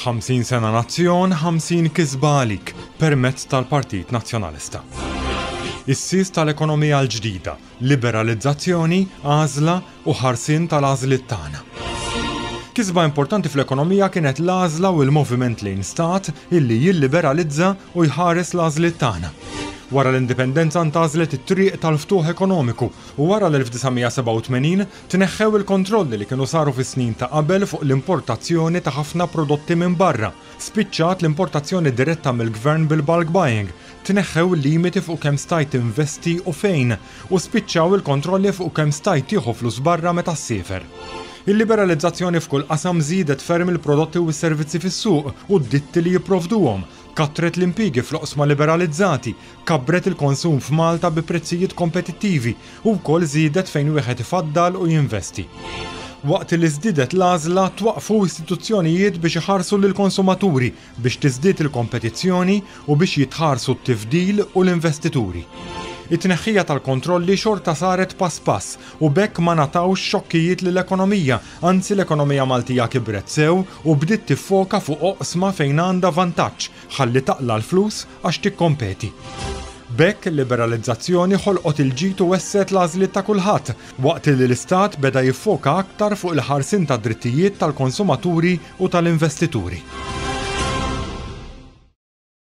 50 sena nazzjon, 50 kisba għalik permezz tal-Partit Nazzjonalista. Is-sis tal-ekonomija l-ġdida, liberalizzazzjoni, għażla u ħarsien tal-għażliet tagħna. Kisba importanti fl-ekonomija kienet l-għażla u l-moviment lejn stat illi jilliberalizza u jħares l-għażliet tagħna. Wara l-indipendenza ntażlet it-triq tal-ftuħ ekonomiku u wara l-1987 tneħħew il-kontrolli li kienu saru fis-snin ta' qabel fuq l-importazzjoni ta' ħafna prodotti minn barra. Spiċċat l-importazzjoni diretta mill-gvern bil-bulk buying, tneħħew il-limiti fuq kemm stajt investi u fejn u spiċċaw il-kontrolli fuq kemm stajt tieħu flus barra meta ssiefer. Il-liberalizzazzjoni f'kull qasam żiedet ferm il-prodotti u s-servizzi fis-suq u d-ditti li jipprovduhom, kattret l-impjiegi fl-oqsma liberalizzati, kabbret il-konsum f'Malta bi prezzijiet kompetittivi u wkoll żiedet fejn wieħed ifaddal u jinvesti. Waqt li żdiedet l-għażla twaqfu istituzzjonijiet biex iħarsu lill-konsumaturi biex tiżdied il-kompetizzjoni u biex jitħarsu t-tifdil u l-investituri. It-tneħħija tal-kontrolli xorta saret pass pass u bekk ma natawx xokkijiet lill-ekonomija, anzi l-ekonomija Maltija kibret sew u bdiet tiffoka fuq oqsma fejn għandha vantaġġ ħalli taqla l-flus għax tikkompeti. Bekk il-liberalizzazzjoni ħolqot il-ġid u wesset l-għażliet ta' kulħadd, waqt li l-Istat beda jiffoka aktar fuq il-ħarsien tad-drittijiet tal-konsumaturi u tal-investituri.